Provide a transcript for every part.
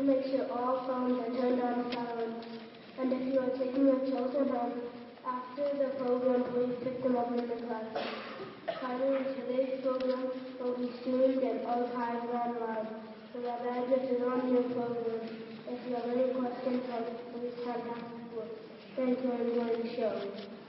make sure all phones are turned on silent. And if you are taking your children home after the program, please pick them up in the classroom. Finally, today's program will be streamed and archived online, so that address is on your program. If you have any questions, please contact us. Thanks for enjoying the show.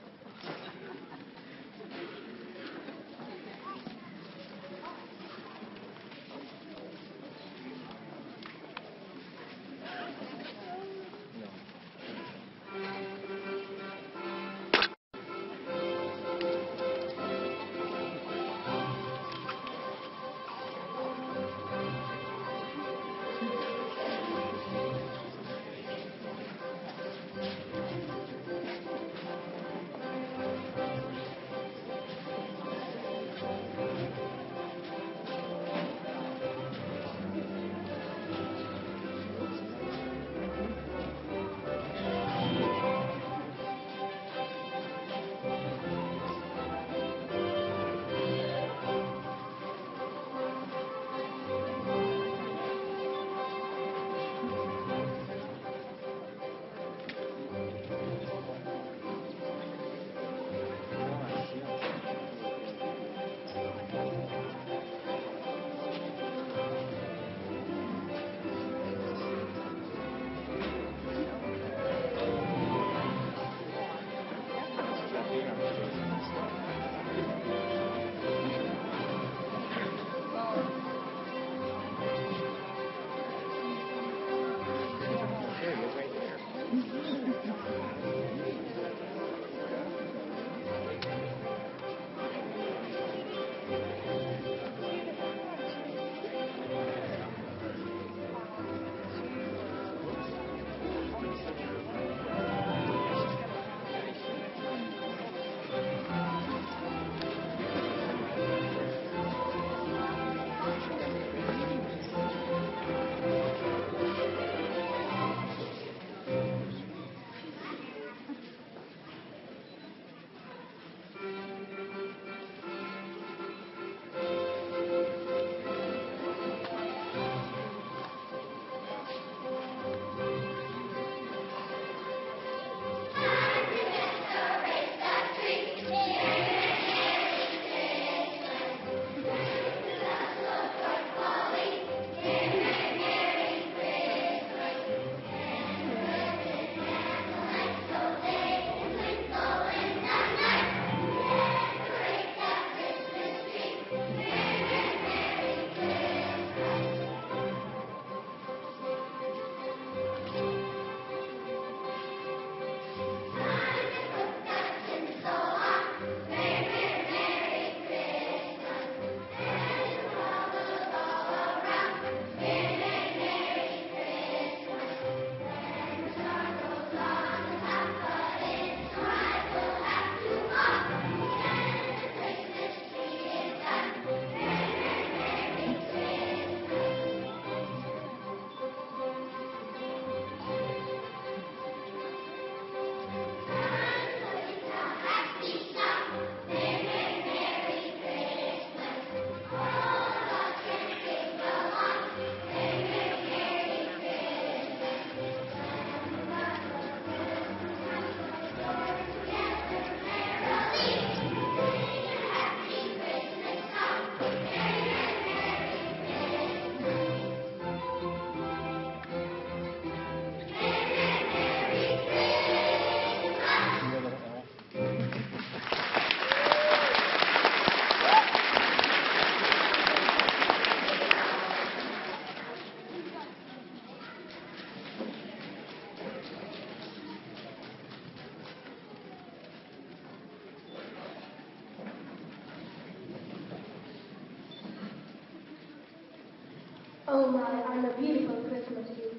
Oh my, I'm a beautiful Christmas tree.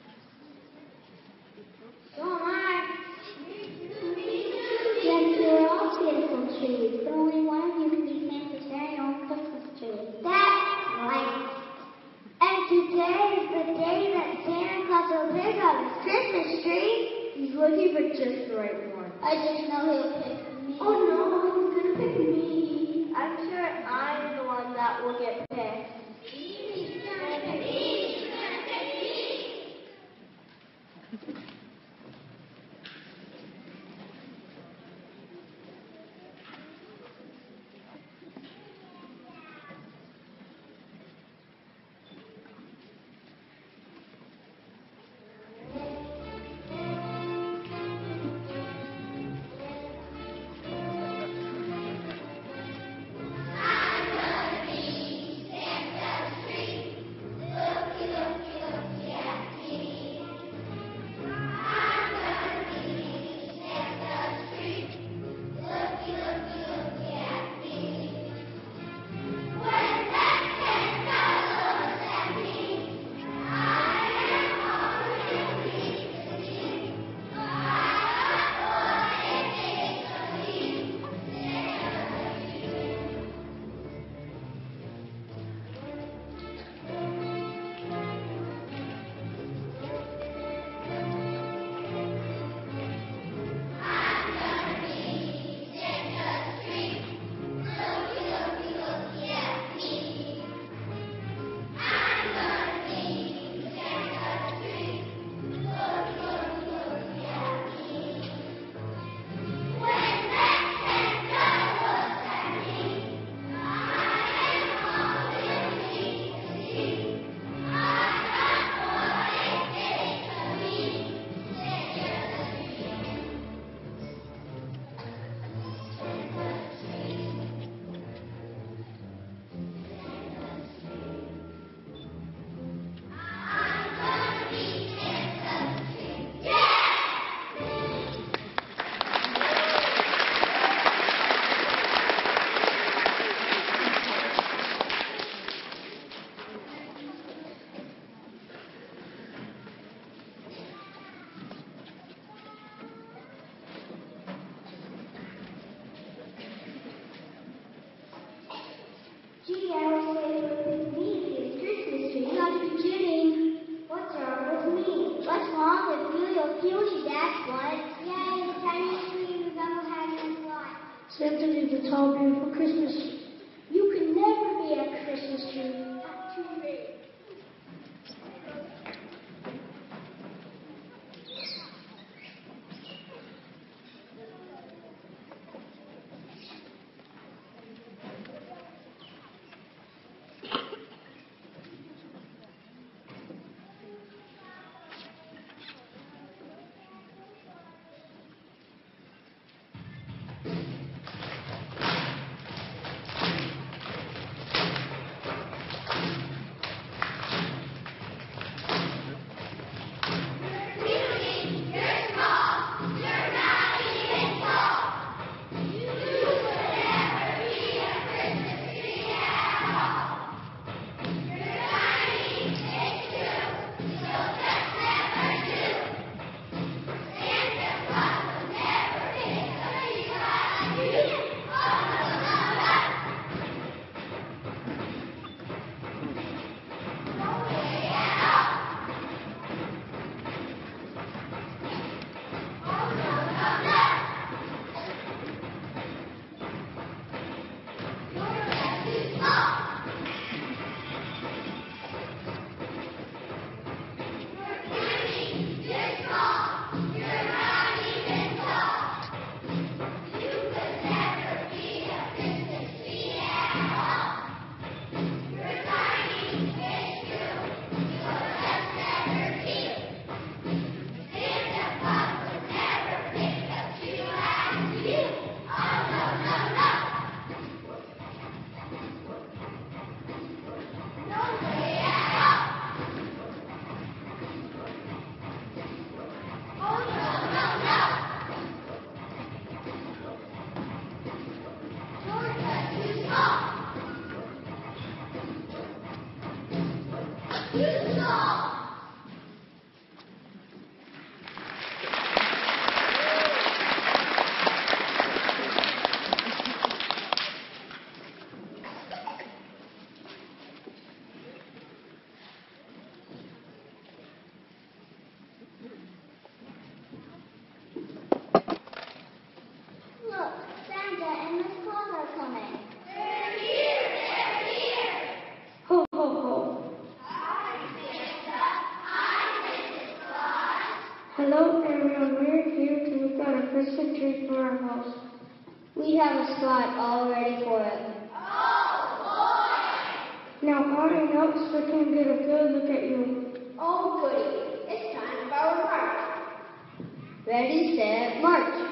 So am I. Yes, we're all beautiful trees, but only one of you can be Santa's very own Christmas tree. That's right. And today is the day that Santa Claus will pick up his Christmas tree. He's looking for just the right one. I just know he'll pick me. Oh no, he's gonna pick me. I'm sure I'm the one that will get picked. Gee, I don't say it with me. It's Christmas tree. You gotta be kidding. What's wrong with me? What's wrong with you? You're puny, that's what. Yay, the tiny tree resembles having a fly. Simply the tall, beautiful Christmas tree. You can never be a Christmas tree. That's too big. Christmas tree for our house. We have a spot all ready for it. Now on and out so we can get a good look at you. Oh, goody. It's time for our march. Ready, set, march.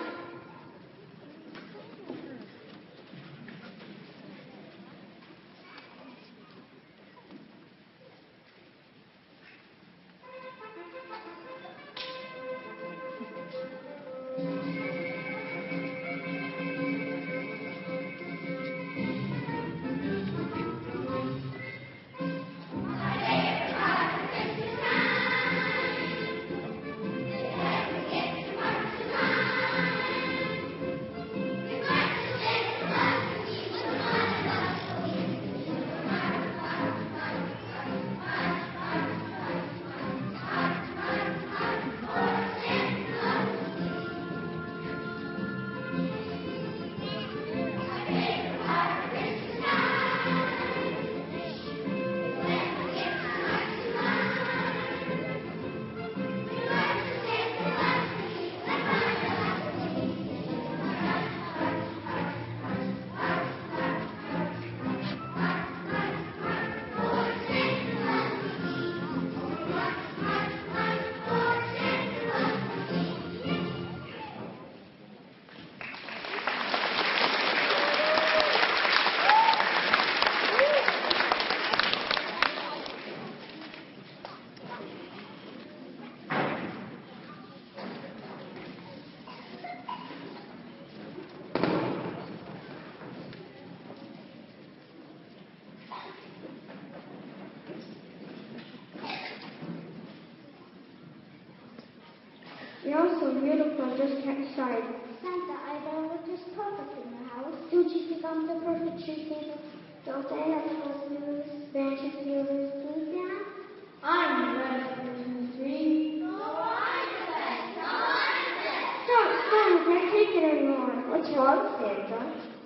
You're so beautiful, just can't decide. Santa, I look just perfect in the house. Don't you think I'm the perfect tree Santa? Don't I have Christmas branches here with me, Dad? I'm the best Christmas tree. No, I'm the best. No, I'm the best. Stop, I can't take it anymore. What's wrong, Santa?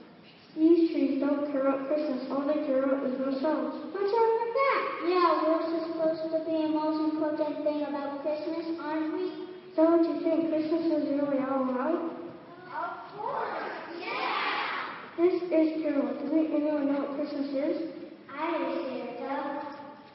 These trees don't care about Christmas. All they care about is themselves. What's wrong with that? Yeah, we're supposed to be the most important thing about Christmas, aren't we? So what you think? Christmas is really all right? Of course, yeah! This is true. Does anyone know what Christmas is? I do, Santa.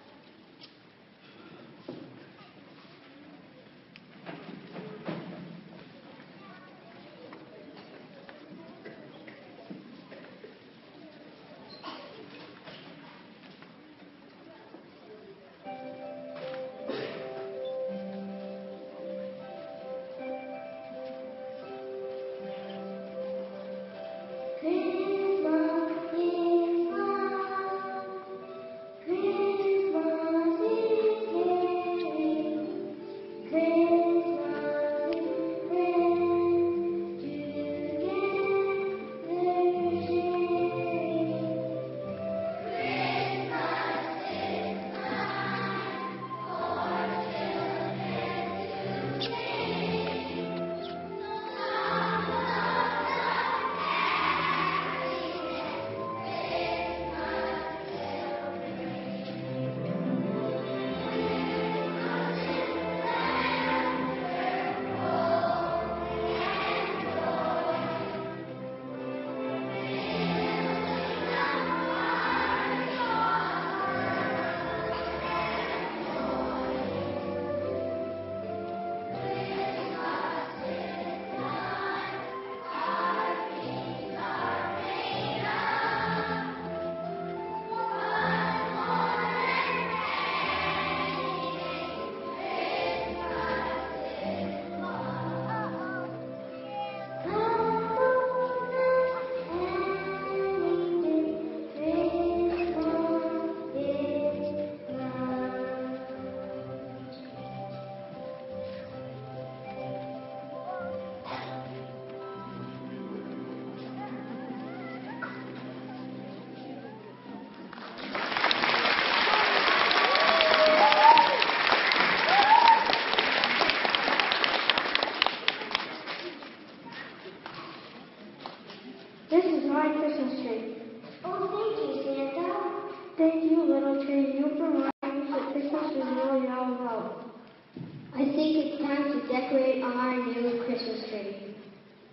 This is my Christmas tree. Oh, thank you, Santa. Thank you, little tree. You remind me that Christmas is really all about. I think it's time to decorate our new Christmas tree.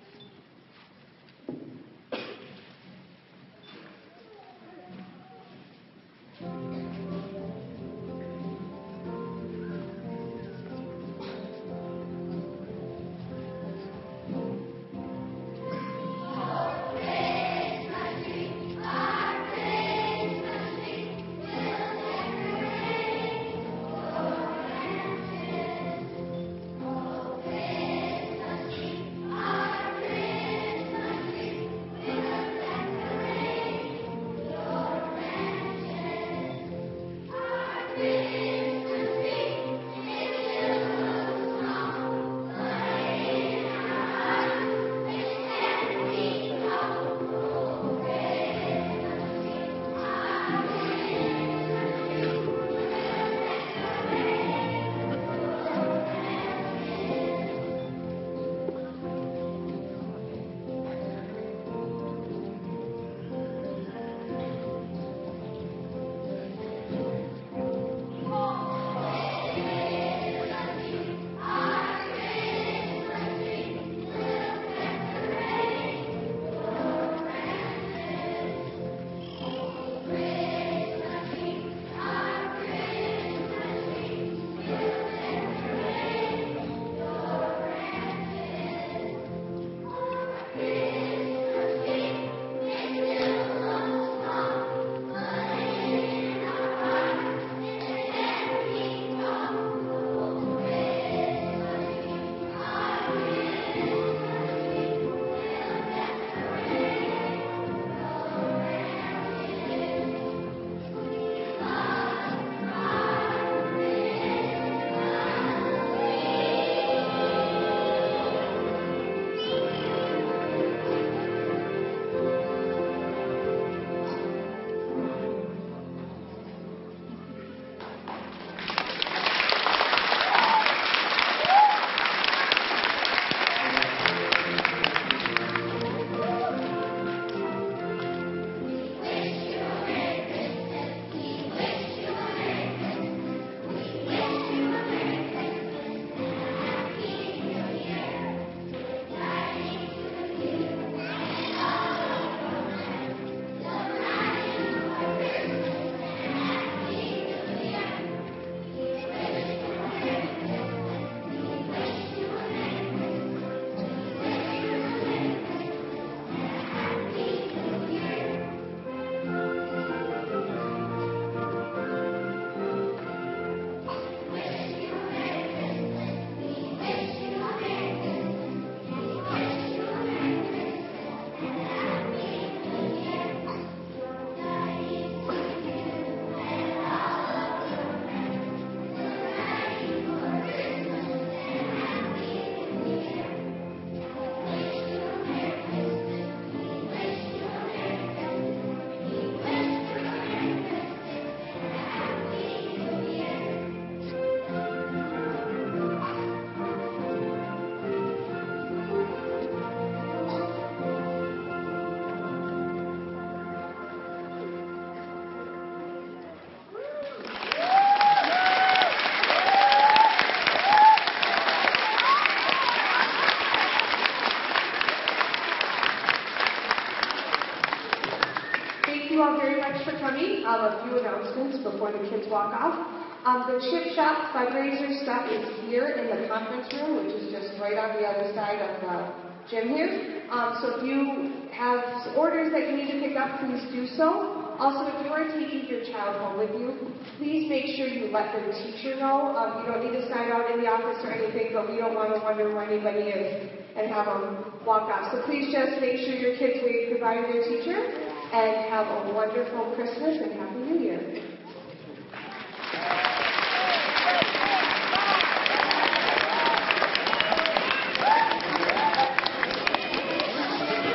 you all very much for coming. A few announcements before the kids walk off. The Chip Shop fundraiser stuff is here in the conference room, which is just right on the other side of the gym here. So if you have orders that you need to pick up, please do so. Also, if you are taking your child home with you, please make sure you let their teacher know. You don't need to sign out in the office or anything, but we don't want to wonder where anybody is and have them walk off. So please just make sure your kids wave goodbye to their teacher and have a wonderful Christmas and Happy New Year.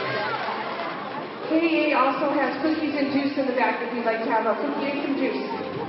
K-2 also has cookies and juice in the back if you'd like to have a cookie and some juice.